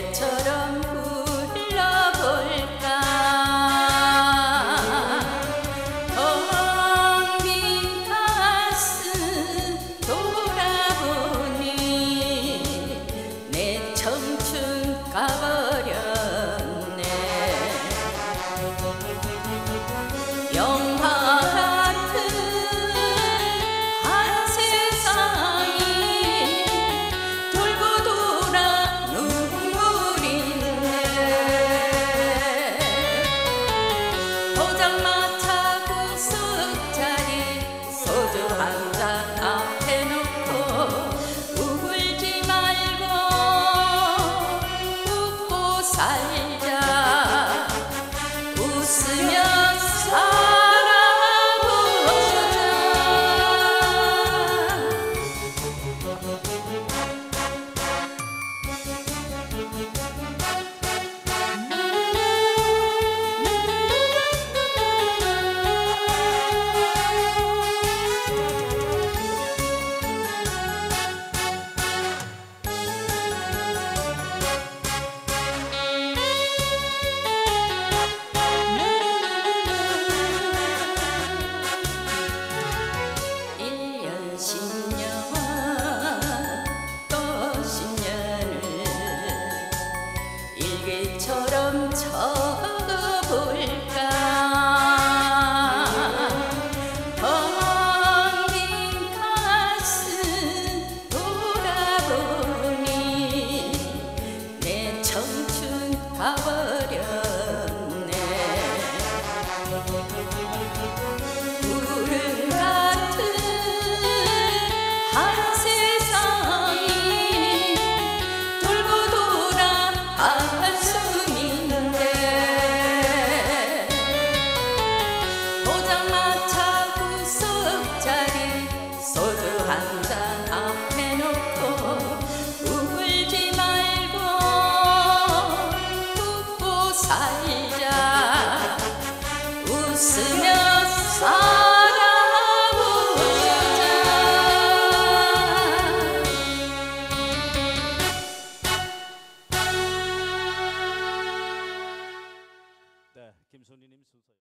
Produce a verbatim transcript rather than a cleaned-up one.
노래처럼 불러볼까. 텅빈 가슴 돌아보니 내 청춘 가버렸네. 영화 같은 한 세상이 돌고 돌아 눈물이네. 포장마차 구석자리 소주 한 잔 앞에 놓고 울지 말고 웃고 살자. 웃으며 일기처럼 적어볼까. 텅빈 가슴 돌아보니 내 청춘 가버렸네. 구름 같은 한 세상이 돌고 돌아 한숨인데 포장마차 구석자리 소주 한 잔 앞에 놓고 울지 말고 웃고 살자. 웃으며 살아보자. 네, 김순희님 순서.